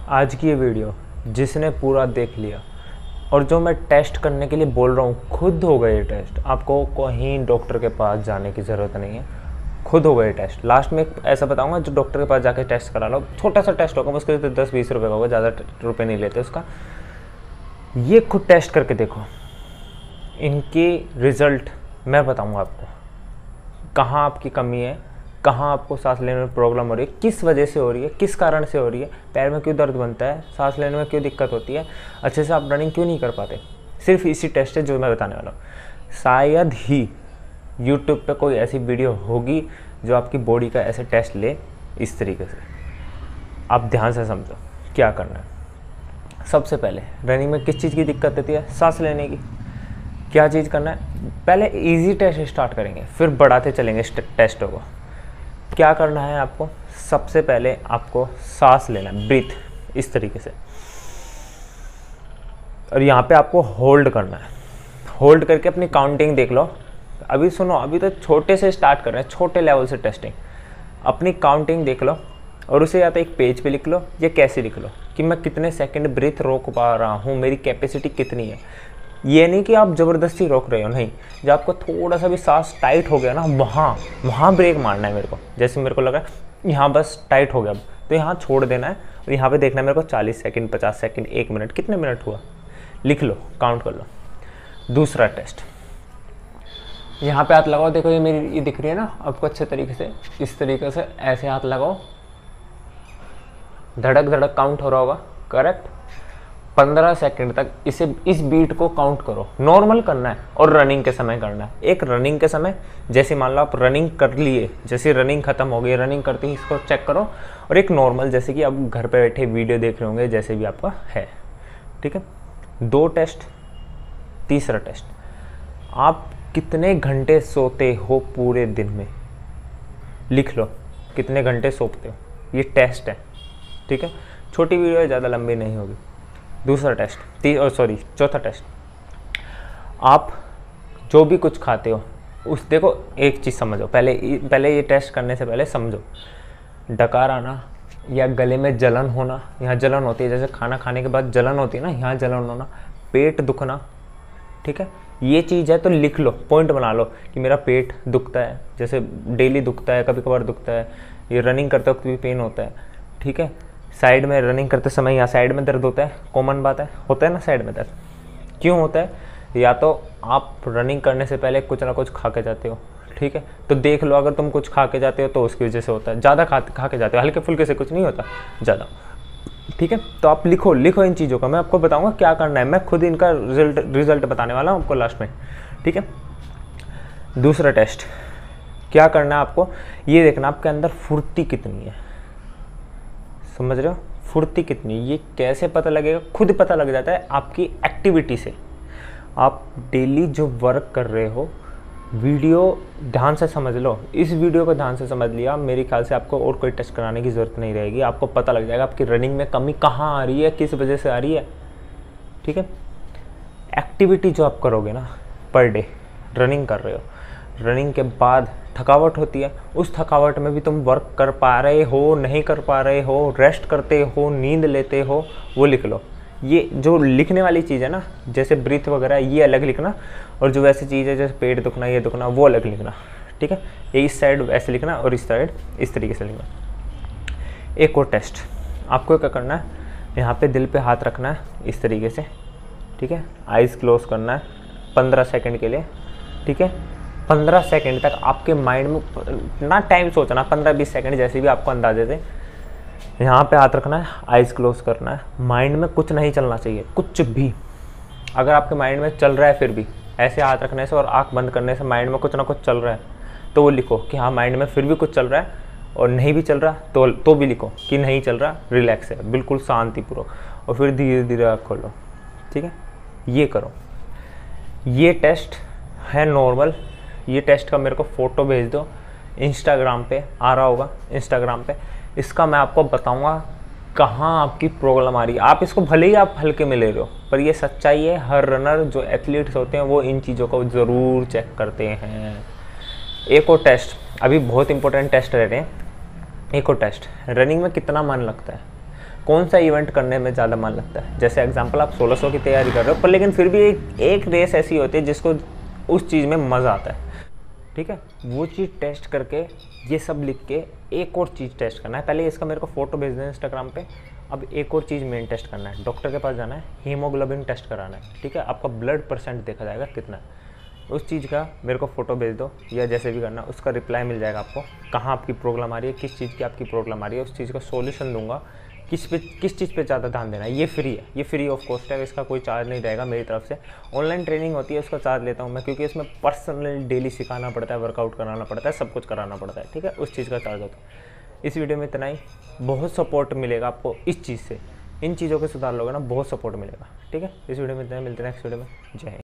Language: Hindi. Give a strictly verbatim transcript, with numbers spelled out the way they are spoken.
आज की ये वीडियो जिसने पूरा देख लिया और जो मैं टेस्ट करने के लिए बोल रहा हूँ खुद हो गए टेस्ट, आपको कहीं डॉक्टर के पास जाने की ज़रूरत नहीं है, खुद हो गए टेस्ट। लास्ट में ऐसा बताऊंगा जो डॉक्टर के पास जाके टेस्ट करा लो, छोटा सा टेस्ट होगा, उसके तो दस बीस रुपये का होगा, ज़्यादा रुपये नहीं लेते उसका। ये खुद टेस्ट करके देखो, इनके रिज़ल्ट मैं बताऊंगा आपको, कहाँ आपकी कमी है, कहाँ आपको सांस लेने में प्रॉब्लम हो रही है, किस वजह से हो रही है, किस कारण से हो रही है, पैर में क्यों दर्द बनता है, सांस लेने में क्यों दिक्कत होती है, अच्छे से आप रनिंग क्यों नहीं कर पाते। सिर्फ इसी टेस्ट है जो मैं बताने वाला हूँ। शायद ही यूट्यूब पे कोई ऐसी वीडियो होगी जो आपकी बॉडी का ऐसे टेस्ट ले इस तरीके से। आप ध्यान से समझो क्या करना है। सबसे पहले रनिंग में किस चीज़ की दिक्कत होती है, सांस लेने की। क्या चीज़ करना है, पहले इजी टेस्ट स्टार्ट करेंगे, फिर बढ़ाते चलेंगे टेस्टों को। क्या करना है आपको, सबसे पहले आपको सांस लेना है, ब्रीथ इस तरीके से, और यहाँ पे आपको होल्ड करना है। होल्ड करके अपनी काउंटिंग देख लो। अभी सुनो, अभी तो छोटे से स्टार्ट कर रहे हैं, छोटे लेवल से टेस्टिंग। अपनी काउंटिंग देख लो और उसे या तो एक पेज पे लिख लो या कैसे लिख लो कि मैं कितने सेकंड ब्रीथ रोक पा रहा हूँ, मेरी कैपेसिटी कितनी है। ये नहीं कि आप ज़बरदस्ती रोक रहे हो, नहीं। जब आपको थोड़ा सा भी सांस टाइट हो गया ना, वहाँ वहाँ ब्रेक मारना है मेरे को। जैसे मेरे को लगा यहाँ बस टाइट हो गया, अब तो यहाँ छोड़ देना है और यहाँ पे देखना है मेरे को चालीस सेकंड, पचास सेकंड, एक मिनट, कितने मिनट हुआ, लिख लो, काउंट कर लो। दूसरा टेस्ट, यहाँ पे हाथ लगाओ, देखो ये मेरी ये दिख रही है ना आपको अच्छे तरीके से, इस तरीके से ऐसे हाथ लगाओ, धड़क धड़क काउंट हो रहा होगा, करेक्ट। पंद्रह सेकंड तक इसे इस बीट को काउंट करो। नॉर्मल करना है और रनिंग के समय करना है। एक रनिंग के समय, जैसे मान लो आप रनिंग कर लिए, जैसे रनिंग खत्म हो गई, रनिंग करते ही इसको चेक करो। और एक नॉर्मल, जैसे कि आप घर पे बैठे वीडियो देख रहे होंगे, जैसे भी आपका है, ठीक है। दो टेस्ट। तीसरा टेस्ट, आप कितने घंटे सोते हो पूरे दिन में, लिख लो कितने घंटे सोते हो। ये टेस्ट है, ठीक है। छोटी वीडियो है, ज़्यादा लंबी नहीं होगी। दूसरा टेस्ट, ती और सॉरी चौथा टेस्ट, आप जो भी कुछ खाते हो उस, देखो एक चीज़ समझो, पहले पहले ये टेस्ट करने से पहले समझो, डकार आना या गले में जलन होना, यहाँ जलन होती है, जैसे खाना खाने के बाद जलन होती है ना, यहाँ जलन होना, पेट दुखना, ठीक है, ये चीज़ है तो लिख लो, पॉइंट बना लो कि मेरा पेट दुखता है, जैसे डेली दुखता है, कभी कभार दुखता है, ये रनिंग करते वक्त भी पेन होता है, ठीक है। साइड में रनिंग करते समय यहाँ साइड में दर्द होता है, कॉमन बात है, होता है ना साइड में दर्द, क्यों होता है, या तो आप रनिंग करने से पहले कुछ ना कुछ खा के जाते हो, ठीक है, तो देख लो अगर तुम कुछ खा के जाते हो तो उसकी वजह से होता है। ज़्यादा खा खा के जाते हो, हल्के फुल्के से कुछ नहीं होता ज़्यादा, ठीक है। तो आप लिखो लिखो इन चीज़ों का, मैं आपको बताऊंगा क्या करना है, मैं खुद इनका रिजल्ट रिजल्ट बताने वाला हूँ आपको लास्ट में, ठीक है। दूसरा टेस्ट, क्या करना है आपको, ये देखना आपके अंदर फुर्ती कितनी है, समझ रहे हो, फुर्ती कितनी, ये कैसे पता लगेगा, खुद पता लग जाता है आपकी एक्टिविटी से। आप डेली जो वर्क कर रहे हो, वीडियो ध्यान से समझ लो, इस वीडियो को ध्यान से समझ लिया, मेरे ख्याल से आपको और कोई टेस्ट कराने की ज़रूरत नहीं रहेगी। आपको पता लग जाएगा आपकी रनिंग में कमी कहाँ आ रही है, किस वजह से आ रही है, ठीक है। एक्टिविटी जो आप करोगे ना पर डे, रनिंग कर रहे हो, रनिंग के बाद थकावट होती है, उस थकावट में भी तुम वर्क कर पा रहे हो, नहीं कर पा रहे हो, रेस्ट करते हो, नींद लेते हो, वो लिख लो। ये जो लिखने वाली चीज़ है ना, जैसे ब्रीथ वगैरह, ये अलग लिखना, और जो वैसी चीज़ है जैसे पेट दुखना, ये दुखना, वो अलग लिखना, ठीक है। ये इस साइड ऐसे लिखना और इस साइड इस तरीके से लिखना। एक और टेस्ट, आपको क्या करना है, यहाँ पे दिल पे हाथ रखना है इस तरीके से, ठीक है, आइज़ क्लोज करना है पंद्रह सेकंड के लिए, ठीक है। पंद्रह सेकंड तक आपके माइंड में ना टाइम सोचना, पंद्रह बीस सेकंड जैसे भी आपको अंदाजे से, यहाँ पे हाथ रखना है, आइज़ क्लोज करना है, माइंड में कुछ नहीं चलना चाहिए, कुछ भी। अगर आपके माइंड में चल रहा है फिर भी, ऐसे हाथ रखने से और आँख बंद करने से माइंड में कुछ ना कुछ चल रहा है, तो वो लिखो कि हाँ माइंड में फिर भी कुछ चल रहा है, और नहीं भी चल रहा तो तो भी लिखो कि नहीं चल रहा, रिलैक्स है, बिल्कुल शांतिपूर्वक, और फिर धीरे धीरे आँख खोलो, ठीक है। ये करो। ये टेस्ट है नॉर्मल, ये टेस्ट का मेरे को फ़ोटो भेज दो, इंस्टाग्राम पे आ रहा होगा, इंस्टाग्राम पे इसका मैं आपको बताऊंगा कहाँ आपकी प्रॉब्लम आ रही है। आप इसको भले ही आप हल्के में ले रहे हो, पर ये सच्चाई है, हर रनर जो एथलीट्स होते हैं वो इन चीज़ों को ज़रूर चेक करते हैं। एक और टेस्ट, अभी बहुत इंपॉर्टेंट टेस्ट रह रहे हैं। एक और टेस्ट, रनिंग में कितना मन लगता है, कौन सा इवेंट करने में ज़्यादा मन लगता है। जैसे एग्जांपल आप सोलह सौ की तैयारी कर रहे हो, पर लेकिन फिर भी एक एक रेस ऐसी होती है जिसको उस चीज़ में मज़ा आता है, ठीक है। वो चीज़ टेस्ट करके, ये सब लिख के एक और चीज़ टेस्ट करना है। पहले इसका मेरे को फोटो भेज देना इंस्टाग्राम पे। अब एक और चीज़ मेन टेस्ट करना है, डॉक्टर के पास जाना है, हीमोग्लोबिन टेस्ट कराना है, ठीक है। आपका ब्लड परसेंट देखा जाएगा कितना है, उस चीज़ का मेरे को फ़ोटो भेज दो, या जैसे भी करना उसका रिप्लाई मिल जाएगा आपको, कहाँ आपकी प्रॉब्लम आ रही है, किस चीज़ की आपकी प्रॉब्लम आ रही है, उस चीज़ का सॉल्यूशन दूंगा, किस पे किस चीज़ पे ज़्यादा ध्यान देना है। ये फ्री है, ये फ्री ऑफ कॉस्ट है, इसका कोई चार्ज नहीं रहेगा मेरी तरफ से। ऑनलाइन ट्रेनिंग होती है उसका चार्ज लेता हूँ मैं, क्योंकि इसमें पर्सनली डेली सिखाना पड़ता है, वर्कआउट कराना पड़ता है, सब कुछ कराना पड़ता है, ठीक है। उस चीज़ का चार्ज होता है। इस वीडियो में इतना ही। बहुत सपोर्ट मिलेगा आपको इस चीज़ से, इन चीज़ों के सुधार लोगे ना, बहुत सपोर्ट मिलेगा, ठीक है। इस वीडियो में इतना ही, मिलते हैं नेक्स्ट वीडियो में। जय हिंद।